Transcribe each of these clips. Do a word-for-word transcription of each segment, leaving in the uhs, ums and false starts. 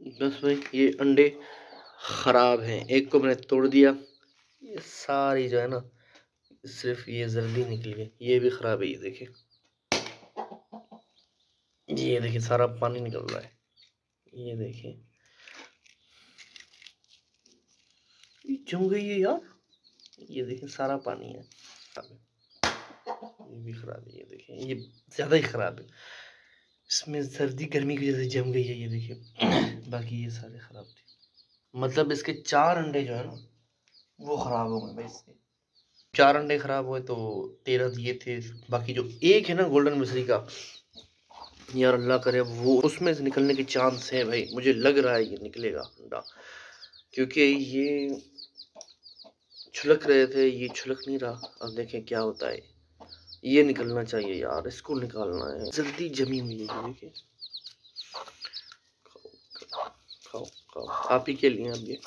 बस भाई ये अंडे खराब हैं। एक को मैंने तोड़ दिया, ये सारी जो है ना सिर्फ ये जल्दी निकल गई। ये भी खराब है, ये देखिए, ये देखिए सारा पानी निकल रहा है। ये देखिए ये जम गई है यार। ये देखिए सारा पानी है। ये भी खराब है, ये देखिए ये ज्यादा ही खराब है। इसमें सर्दी गर्मी की वजह से जम गई है, ये देखिए। बाकी ये सारे खराब थे। मतलब इसके चार अंडे जो है ना वो खराब हो गए भाई। इसके चार अंडे खराब हुए तो तेरह दिए थे। बाकी जो एक है ना गोल्डन मिश्री का, यार अल्लाह करे वो उसमें से निकलने के चांस है भाई। मुझे लग रहा है ये निकलेगा अंडा, क्योंकि ये छुलक रहे थे, ये छुलक नहीं रहा। अब देखें क्या होता है। ये निकलना चाहिए यार, इसको निकालना है। जल्दी जमी हुई है, देखिए। खाओ खाओ खाओ, आप ही के लिए। अब ये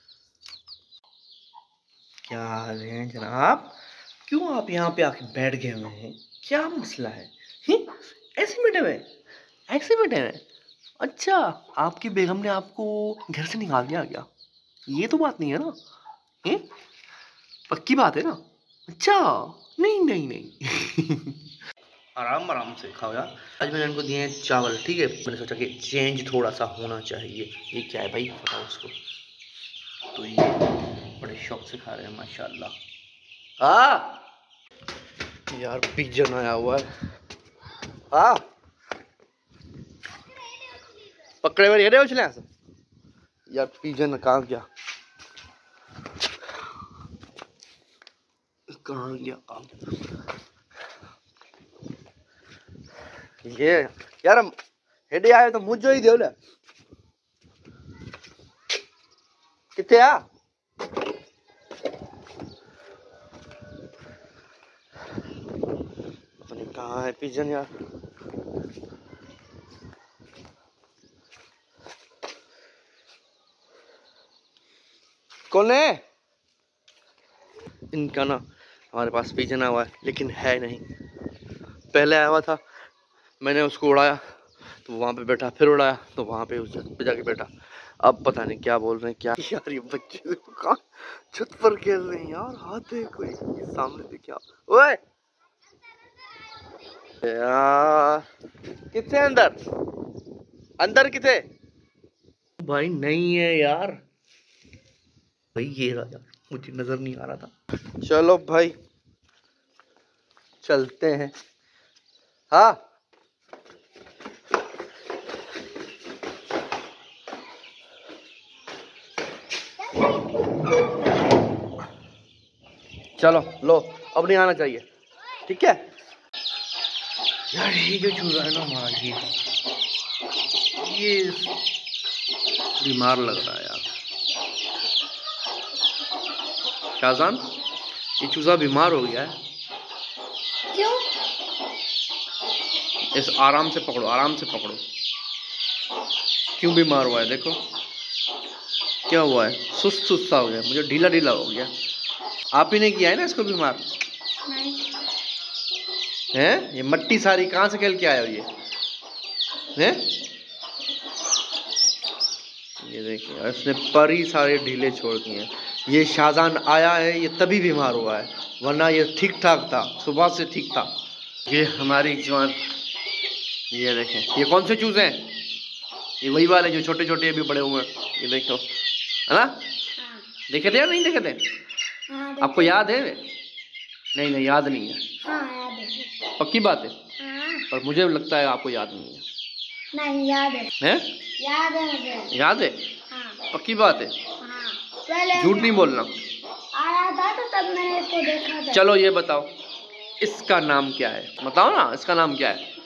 क्या हाल है जनाब? क्यों आप यहाँ पे आके बैठ गए हुए हैं? क्या मसला है? ही? ऐसे बैठे हुए ऐसे बैठे हुए अच्छा, आपकी बेगम ने आपको घर से निकाल दिया क्या? ये तो बात नहीं है ना? हैं? पक्की बात है ना? अच्छा, नहीं नहीं नहीं। आराम आराम से खाओ यार। आज मैंने इनको दिए हैं चावल, ठीक है। मैंने सोचा कि चेंज थोड़ा सा होना चाहिए। ये क्या है भाई, बताओ उसको। तो ये बड़े शौक से खा रहे हैं माशाल्लाह। हाँ यार, पिजन आया हुआ है। हाँ पकड़े हुए ये उछले यार। पिजन कहाँ गया, कहाँ गया ये यार? हम हेडे आए तो मुझे ही दे कितने आ। पता नहीं कहाँ है पिजन यार। कौन है? इनका ना हमारे पास पिजन आया हुआ है, लेकिन है नहीं। पहले आया हुआ था, मैंने उसको उड़ाया तो वहां पे बैठा, फिर उड़ाया तो वहां पे उस पे जाके बैठा। अब पता नहीं क्या बोल रहे हैं क्या। यार ये बच्चे कहाँ छत पर खेल रहे हैं यार। हाथ है कोई सामने से क्या? ओए यार कितने अंदर अंदर कितने भाई? नहीं है यार भाई, ये रहा यार, मुझे नजर नहीं आ रहा था। चलो भाई चलते हैं। हाँ चलो लो, अब नहीं आना चाहिए, ठीक है यार। ये जो चूजा है ना हमारा, ये ये बीमार लग रहा है यार। शाहजान, ये चूजा बीमार हो गया है। क्यों? इस आराम से पकड़ो, आराम से पकड़ो। क्यों बीमार हुआ है? देखो क्या हुआ है, सुस्त सुस्त सा हो गया, मुझे ढीला ढीला हो गया। आप ही ने किया है ना इसको बीमार? नहीं हैं? ये मट्टी सारी कहाँ से खेल के आए हो ये? हैं? ये देखिए इसने पर ही सारे ढीले छोड़ दिए हैं। ये शाहजान आया है, ये तभी बीमार हुआ है, वरना ये ठीक ठाक था, सुबह से ठीक था। ये हमारी जवान, ये देखें ये कौन से चूजे हैं? ये वही वाले जो छोटे छोटे अभी बड़े हुए हैं, ये देखो, है ना? हाँ। देखे थे या नहीं देखे थे? हाँ, आपको याद है? नहीं नहीं याद नहीं है। हाँ, याद है। पक्की बात है? हाँ। पर मुझे लगता है आपको याद नहीं है। नहीं याद है। हैं? याद है मुझे। याद है? हाँ। पक्की बात है? हाँ। झूठ नहीं बोलना। आया था तो तब मैंने इसको देखा था। चलो ये बताओ इसका नाम क्या है? बताओ ना इसका नाम क्या है?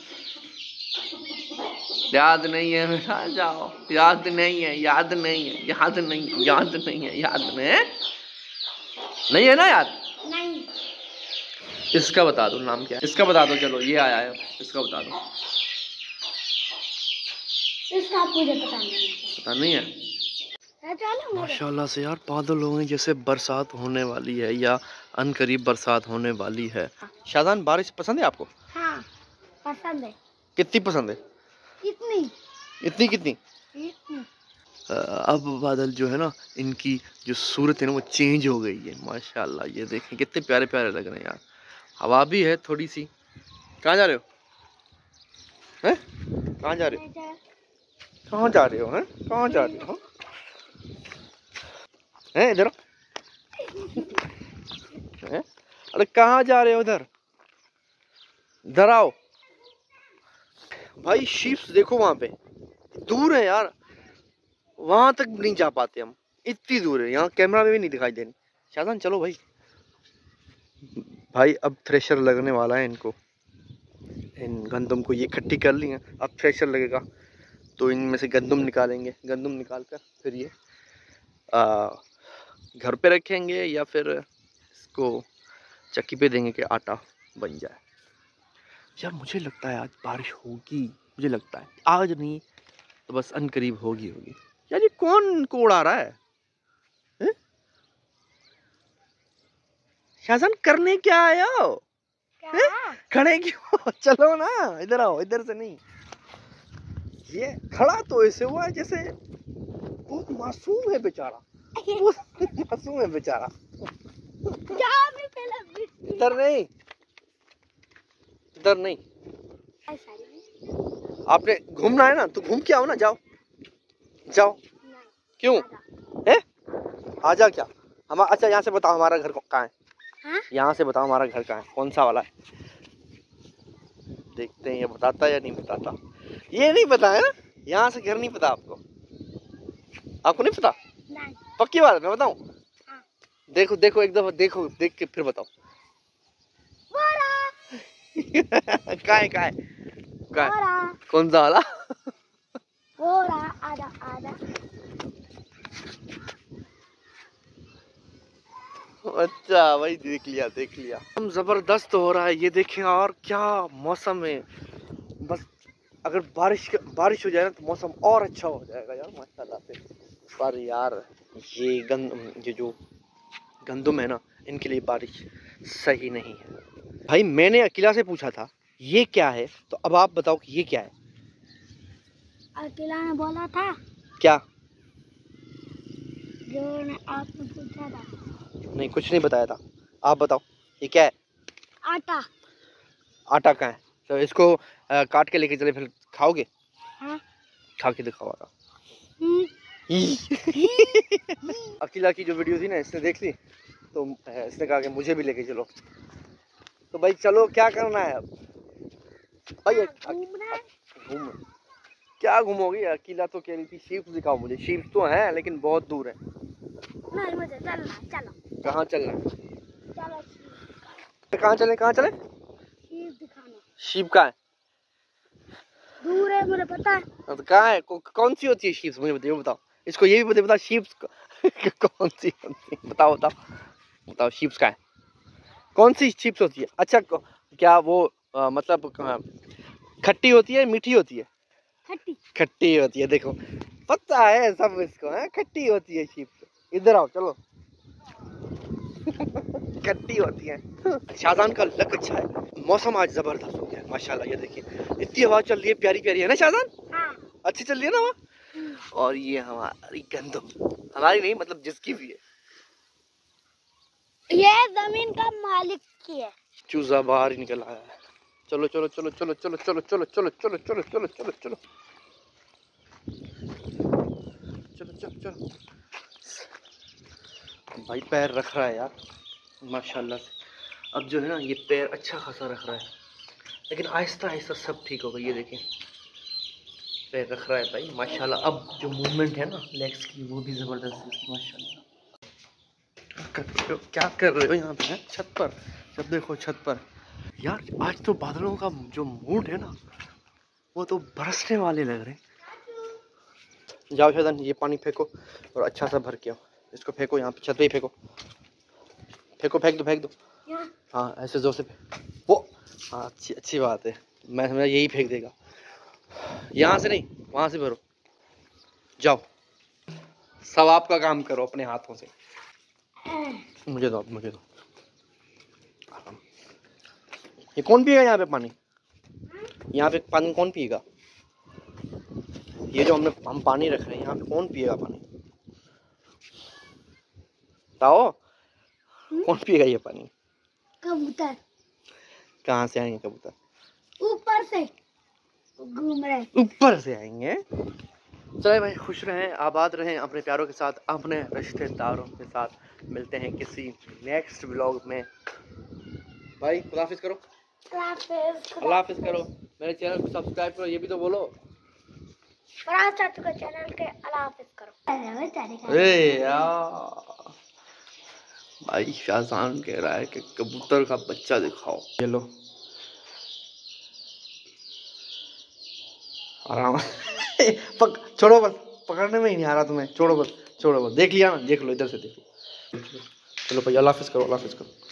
याद नहीं है बेटा, जाओ। याद नहीं है, याद नहीं है, याद नहीं, याद नहीं है, याद नहीं है, नहीं है ना याद? नहीं। इसका बता दो नाम क्या है, इसका बता दो। चलो ये आया है, इसका बता दो। इसका मुझे पता नहीं है। पता नहीं है? माशाल्लाह से यार बादल हो गए, जैसे बरसात होने वाली है या अनकरीब बरसात होने वाली है। शाहजान, बारिश पसंद है आपको? हाँ पसंद है। कितनी पसंद है? इतनी। इतनी कितनी? इतनी। अब बादल जो है ना, इनकी जो सूरत है ना वो चेंज हो गई है माशाल्लाह। ये देखें कितने प्यारे प्यारे लग रहे हैं यार। हवा भी है थोड़ी सी। कहाँ जा रहे हो हैं? कहाँ जा रहे हो? कहाँ जा रहे हो हैं? कहाँ जा रहे हो हैं? इधर हैं? अरे कहाँ जा रहे हो? उधर इधर आओ भाई। शीप्स देखो वहां पे, दूर है यार, वहां तक नहीं जा पाते हम, इतनी दूर है। यहाँ कैमरा में भी नहीं दिखाई देनी। शाहजान चलो भाई। भाई अब थ्रेशर लगने वाला है इनको, इन गंदम को ये इकट्ठी कर ली है। अब थ्रेशर लगेगा तो इनमें से गंदम निकालेंगे। गंदम निकाल कर फिर ये आ, घर पे रखेंगे या फिर इसको चक्की पे देंगे कि आटा बन जाए। यार मुझे लगता है आज बारिश होगी, मुझे लगता है आज नहीं तो बस अनकरीब होगी होगी। यार ये कौन को उड़ा रहा है, है? शाहजान करने क्या आए हो? खड़े क्यों? चलो ना, इधर आओ। इधर से नहीं, ये खड़ा तो ऐसे हुआ है जैसे बहुत मासूम है बेचारा। बहुत मासूम है बेचारा। इधर नहीं, इधर नहीं। आपने घूमना है ना तो घूम के आओ ना। जाओ जाओ। क्यों है? आजा क्या हम? अच्छा यहाँ से बताओ हमारा घर कहाँ है? हाँ? यहाँ से बताओ हमारा घर कहाँ है, कौन सा वाला है? देखते हैं ये बताता या नहीं बताता। ये नहीं पता है ना, यहाँ से घर नहीं पता आपको? आपको नहीं पता? नहीं। पक्की बात है, मैं बताऊं? हाँ। देखो देखो एक दफा देखो, देख के फिर बताओ। काय काय काय कौन सा वाला? आधा आधा। अच्छा भाई देख लिया देख लिया। हम जबरदस्त हो रहा है ये देखें। और क्या मौसम है, बस अगर बारिश बारिश हो जाए ना तो मौसम और अच्छा हो जाएगा यार माशाल्लाह से। पर यार ये गंद ये जो गंदम है ना, इनके लिए बारिश सही नहीं है। भाई मैंने अकीला से पूछा था ये क्या है, तो अब आप बताओ कि ये क्या है? अकीला ने बोला था क्या? जो ने आपने पूछा था। नहीं कुछ नहीं बताया था। आप बताओ ये क्या है? आटा। आटा का है तो इसको आ, काट के लेके चले फिर खाओगे? हाँ? खा के दिखाओ आटा। अकीला की जो वीडियो थी ना इसने देख ली तो इसने कहा कि मुझे भी लेके चलो। तो भाई चलो, क्या करना है अब? भाई घूमना है। घूम क्या घूमोगी? अकीला तो कह रही थी शीप्स दिखाओ मुझे। शीप्स तो हैं लेकिन बहुत दूर है। नहीं मुझे चलना, चलो। कहाँ चलना? चलो कहाँ चले? कहाँ चले? शीप दिखाना। शीप कहाँ है? दूर है, मुझे पता है। तो कहाँ है? कौन सी होती है शीप्स? मुझे बताओ बताओ। इसको ये भी बता शीप्स कौन सी होती है? बताओ बताओ बताओ शीप्स कहाँ है? कौन सी शीप्स होती है? अच्छा क्या वो आ, मतलब खट्टी होती है मीठी होती है? खट्टी। खट्टी होती है। देखो पता है सब इसको है, खट्टी होती है शीप्स। इधर आओ चलो। खट्टी होती है। शाहजान का लक अच्छा है, मौसम आज जबरदस्त हो गया माशाल्लाह। ये देखिए इतनी हवा चल रही है, प्यारी प्यारी है ना शाहजान? हाँ। अच्छी चल रही है ना हवा। और ये हमारी गंदम, हमारी नहीं मतलब जिसकी भी है, ये जमीन का मालिक की है। चूजा बाहर ही निकल आया है। चलो चलो चलो चलो चलो चलो चलो चलो चलो चलो चलो चलो चलो चलो चलो चलो। भाई पैर रख रहा है यार माशाल्लाह से। अब जो है ना ये पैर अच्छा खासा रख रहा है, लेकिन आहिस्ता आहिस्ता सब ठीक होगा। ये देखें पैर रख रहा है भाई माशाल्लाह। अब जो मूवमेंट है ना लेग्स की वो भी ज़बरदस्त है माशाल्लाह। क्या कर रहे हो यहाँ पे? छत पर? जब देखो छत पर। यार आज तो बादलों का जो मूड है ना वो तो बरसने वाले लग रहे हैं। जाओ शायद ये पानी फेंको और अच्छा सा भर के आओ। इसको फेंको यहाँ पे छत पे ही फेंको। फेंको फेंक दो फेंक दो। हाँ ऐसे जोर से वो। हाँ अच्छी अच्छी बात है। मैं समझा यही फेंक देगा। यहाँ से नहीं वहाँ से भरो। जाओ सब आपका काम करो अपने हाथों से। मुझे दो मुझे दो। ये कौन पिएगा यहाँ पे पानी? यहाँ पे पानी कौन पिएगा? ये जो हमने हम पानी रख रहे हैं यहाँ पे कौन पिएगा पानी? बताओ कौन पिएगा ये पानी? कबूतर। कहाँ से आएंगे कबूतर? ऊपर से घूम रहे। ऊपर से आएंगे। चले भाई, खुश रहें, आबाद रहें अपने प्यारों के साथ, अपने रिश्तेदारों के साथ। मिलते हैं किसी नेक्स्ट व्लॉग में। भाई खुदा हाफिज़ करो। अल्लाह हाफिज़ करो। मेरे चैनल को सब्सक्राइब करो, ये भी तो बोलो। चाचू का चैनल के अल्लाह हाफिज़ करो। अरे यार भाई शाहजान कह रहा है कि कबूतर का बच्चा दिखाओ। ये लो आराम। पक छोड़ो बस, पकड़ने में ही नहीं आ रहा तुम्हें। छोड़ो बस, छोड़ो बस। देख लिया ना, देख लो, इधर से देखो। चलो भैया अल्लाह हाफिज़ करो, अल्लाह हाफिज़ करो।